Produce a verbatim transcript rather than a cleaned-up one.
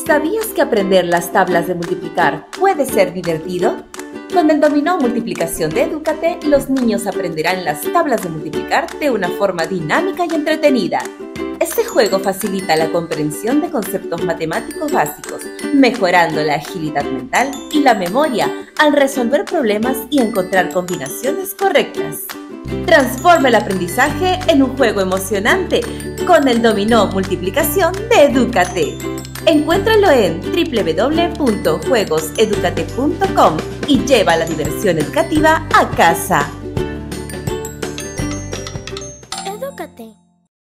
¿Sabías que aprender las tablas de multiplicar puede ser divertido? Con el dominó multiplicación de Edúcate, los niños aprenderán las tablas de multiplicar de una forma dinámica y entretenida. Este juego facilita la comprensión de conceptos matemáticos básicos, mejorando la agilidad mental y la memoria al resolver problemas y encontrar combinaciones correctas. Transforma el aprendizaje en un juego emocionante con el dominó multiplicación de Edúcate. Encuéntralo en w w w punto juegos educate punto com y lleva la diversión educativa a casa.